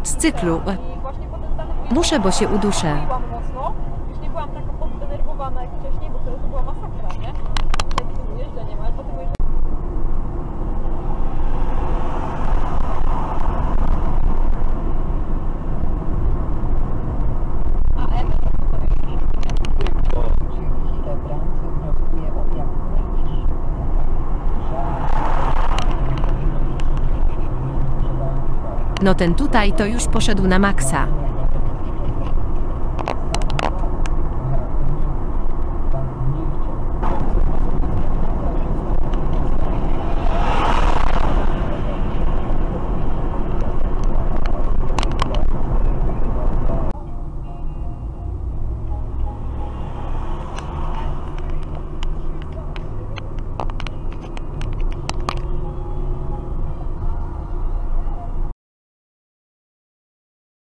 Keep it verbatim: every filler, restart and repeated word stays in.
z cyklu. I właśnie potem z danym Muszę, bo się uduszę. Piłam mocno, już nie byłam taka poddenerwowana jak wcześniej, bo wtedy to była masakra, nie? Jak tu jeżdżenie, ale potem już... A, ja też No ten tutaj to już poszedł na maksa.